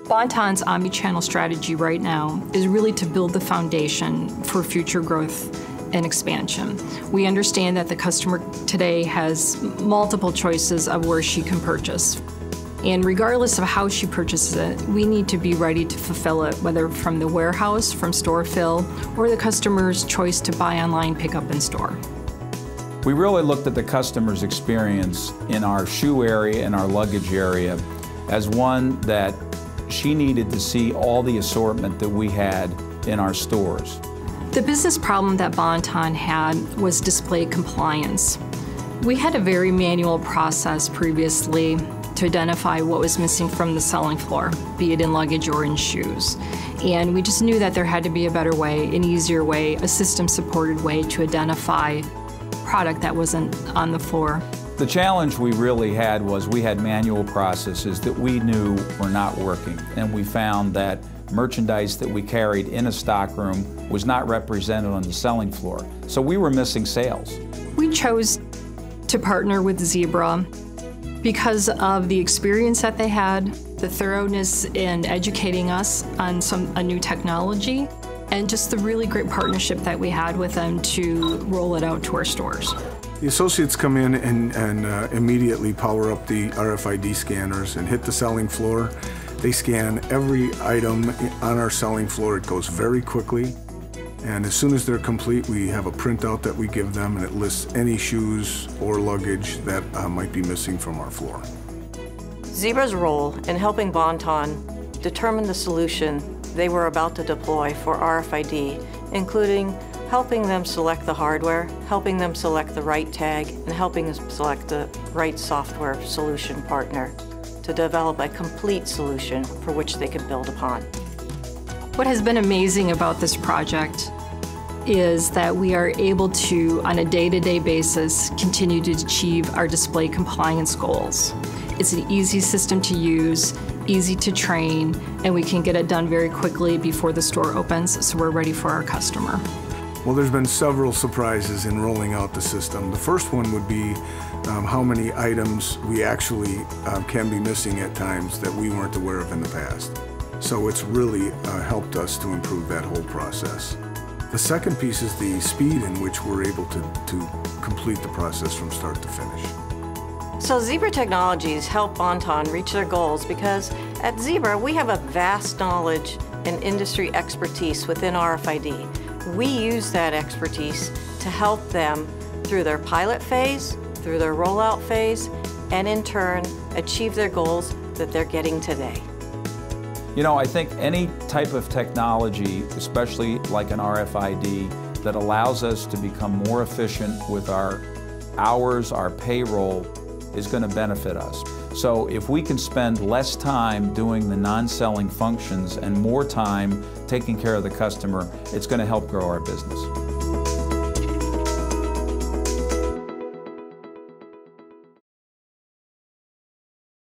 Bon-Ton's omnichannel strategy right now is really to build the foundation for future growth and expansion. We understand that the customer today has multiple choices of where she can purchase. And regardless of how she purchases it, we need to be ready to fulfill it, whether from the warehouse, from store fill, or the customer's choice to buy online, pick up in store. We really looked at the customer's experience in our shoe area and our luggage area as one that she needed to see all the assortment that we had in our stores. The business problem that Bon-Ton had was display compliance. We had a very manual process previously to identify what was missing from the selling floor, be it in luggage or in shoes. And we just knew that there had to be a better way, an easier way, a system-supported way to identify product that wasn't on the floor. The challenge we really had was we had manual processes that we knew were not working, and we found that merchandise that we carried in a stockroom was not represented on the selling floor. So we were missing sales. We chose to partner with Zebra because of the experience that they had, the thoroughness in educating us on a new technology, and just the really great partnership that we had with them to roll it out to our stores. The associates come in and immediately power up the RFID scanners and hit the selling floor. They scan every item on our selling floor. It goes very quickly. And as soon as they're complete, we have a printout that we give them, and it lists any shoes or luggage that might be missing from our floor. Zebra's role in helping Bon-Ton determine the solution they were about to deploy for RFID, including helping them select the hardware, helping them select the right tag, and helping them select the right software solution partner to develop a complete solution for which they could build upon. What has been amazing about this project is that we are able to, on a day-to-day basis, continue to achieve our display compliance goals. It's an easy system to use, easy to train, and we can get it done very quickly before the store opens, so we're ready for our customer. Well, there's been several surprises in rolling out the system. The first one would be how many items we actually can be missing at times that we weren't aware of in the past. So it's really helped us to improve that whole process. The second piece is the speed in which we're able to complete the process from start to finish. So Zebra Technologies help Bon-Ton reach their goals because at Zebra we have a vast knowledge and industry expertise within RFID. We use that expertise to help them through their pilot phase, through their rollout phase, and in turn achieve their goals that they're getting today. You know, I think any type of technology, especially like an RFID, that allows us to become more efficient with our hours, our payroll, is going to benefit us. So if we can spend less time doing the non-selling functions and more time taking care of the customer, it's going to help grow our business.